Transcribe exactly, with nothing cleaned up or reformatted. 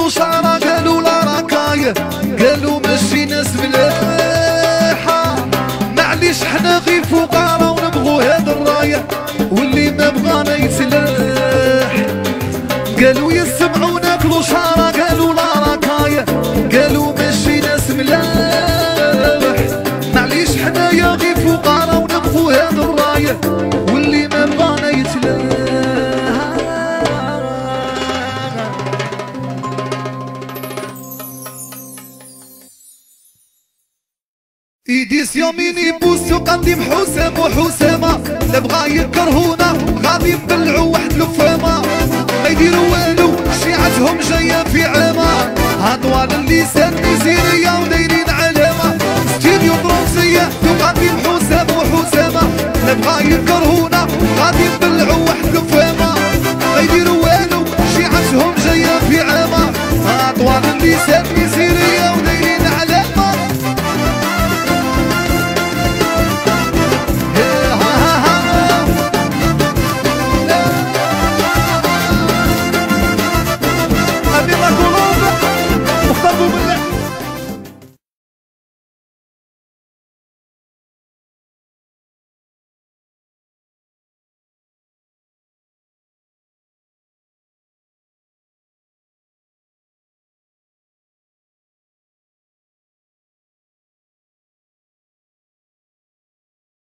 ناكلو شعرة قالوا لا راكاية، قالوا ماشي ناس ملاحة، معليش حنا غير فقراء ونبغو هاد الراية، واللي ما بغانا يتلاح. قالوا يسمعوا ناكلو شعرة قالوا لا راكاية، قالوا ماشي ناس ملاح، معليش حنايا غير فقراء ونبغو هاد الراية، واللي ما بغانا يتلاح. إيديس يوميني بوسو قديم حسام وحسامة، لا بغا يكرهونا غادي نبلعو واحد الفامة، ما يديرو والو شيعتهم جاية في عامة، هادوال اللسان ميزيرية ودايرين علامة، ستيديو فرنسية